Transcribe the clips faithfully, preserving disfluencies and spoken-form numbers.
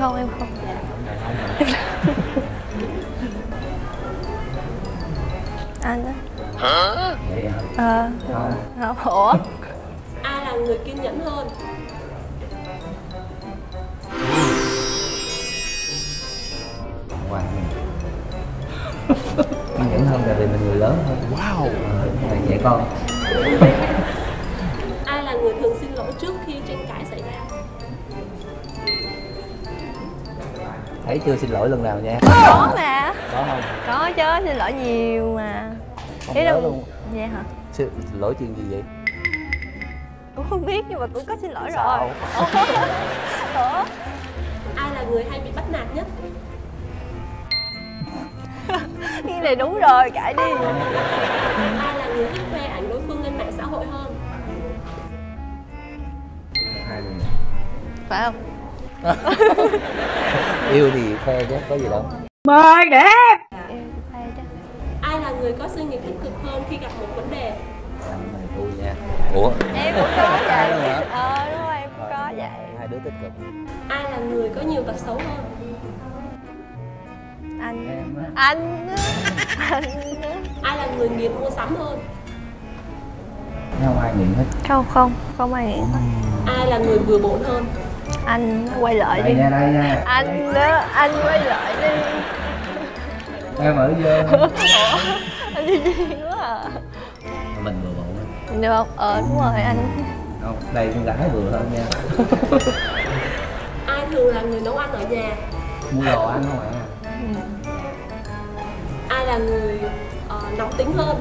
không, em không. Anh á. Hả? Vậy hả? Ờ. Không. Không. Ủa? Ai là người kiên nhẫn hơn? Hoàng mình kiên nhẫn hơn là vì mình người lớn hơn. Wow. Là trẻ con. Ai là người thường xin lỗi trước khi tranh cãi xảy ra? Thấy chưa xin lỗi lần nào nha. Có mà. Có không? Có chứ, xin lỗi nhiều mà. Không Ý nhớ là... luôn. Dạ hả? Xin lỗi chuyện gì vậy? Cũng không biết nhưng mà cũng có xin lỗi Sao? rồi. Ủa? Ai là người hay bị bắt nạt nhất? Cái này đúng rồi, cãi đi. Ai là người thích khoe ảnh đối phương lên mạng xã hội hơn? Hai luôn. Phải không? Yêu thì khoe chứ có gì đâu. Mời đẹp. Yêu khoe chứ. Ai là người có suy nghĩ tích cực hơn khi gặp một vấn đề? Anh này tôi nha. Ủa? Em cũng có vậy. Luôn hả? Ờ đúng rồi, em cũng có vậy. Hai đứa tích cực. Ai là người có nhiều tật xấu hơn? Anh. Em á. Anh. Anh. Ai là người nghiện mua sắm hơn? Không ai nghiện hết. Không không, không ai nghĩ. Ai là người bừa bộn hơn? Anh quay lại Đây đi. nha, đây nha. Anh đó, anh quay lại đi. Em ở vô. Ủa? Anh đi duyên quá à. Mình bừa bộn. Được không? Ờ đúng rồi anh. Không, đây con gái vừa hơn nha. Ai thường là người nấu ăn ở nhà? Mua đồ ăn không ạ? Ừ. Ai là người uh, nóng tính hơn?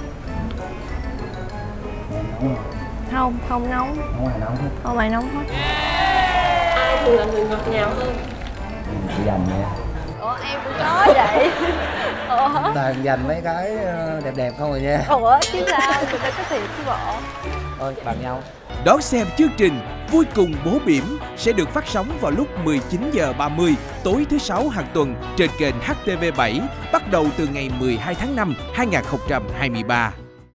Em nấu không? Không, không nóng. Không ai nấu hết. Không ai nóng hết. Ai thường là người ngọt ngào hơn? Mình chỉ dành nha. Ủa em cũng có vậy. Ủa? Toàn dành mấy cái đẹp đẹp không rồi nha. Ủa chứ sao? Người ta có thiệt chứ bộ. Thôi bằng nhau. Đón xem chương trình Vui cùng bố bỉm sẽ được phát sóng vào lúc mười chín giờ ba mươi tối thứ sáu hàng tuần trên kênh H T V bảy bắt đầu từ ngày mười hai tháng năm hai nghìn không trăm hai mươi ba.